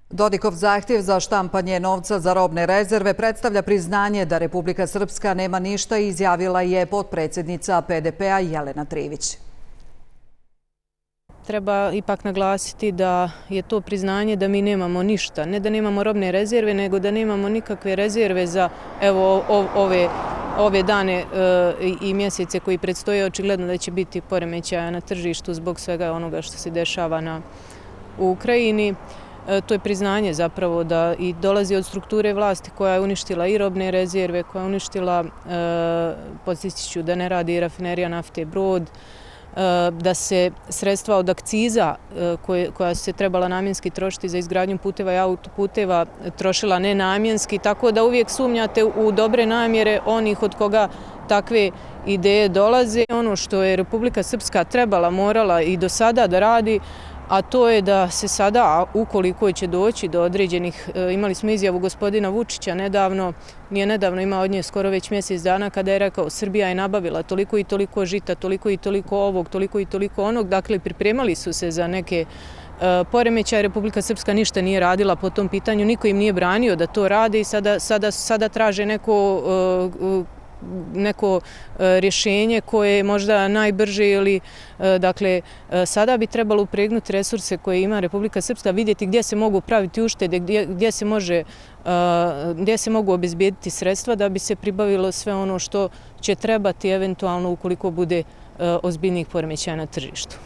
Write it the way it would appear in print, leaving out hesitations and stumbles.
Dodikov zahtjev za štampanje novca za robne rezerve predstavlja priznanje da Republika Srpska nema ništa, izjavila je potpredsjednica PDP-a Jelena Trivić. Treba ipak naglasiti da je to priznanje da mi nemamo ništa. Ne da nemamo robne rezerve, nego da nemamo nikakve rezerve za ove dane i mjesece koji predstoje. Očigledno da će biti poremećaja na tržištu zbog svega onoga što se dešava u Ukrajini. To je priznanje zapravo da i dolazi od strukture vlasti koja je uništila i robne rezerve, koja je uništila, podsjetit ću da ne radi rafinerija nafte Brod, da se sredstva od akciza koja se trebala namjenski trošiti za izgradnju puteva i autoputeva trošila nenamjenski, tako da uvijek sumnjate u dobre namjere onih od koga takve ideje dolaze. Ono što je Republika Srpska trebala, morala i do sada da radi, a to je da se sada, ukoliko će doći do određenih, imali smo izjavu gospodina Vučića nedavno, nije nedavno, ima od nje skoro već mjesec dana, kada je rekao Srbija je nabavila toliko i toliko žita, toliko i toliko ovog, toliko i toliko onog, dakle pripremali su se za neke poremećaje. Republika Srpska ništa nije radila po tom pitanju, niko im nije branio da to rade i sada traže neko rješenje koje je možda najbrže ili dakle sada bi trebalo upregnuti resurse koje ima Republika Srpska, vidjeti gdje se mogu praviti uštede, gdje se mogu obezbijediti sredstva da bi se pribavilo sve ono što će trebati eventualno ukoliko bude ozbiljnih poremećaja na tržištu.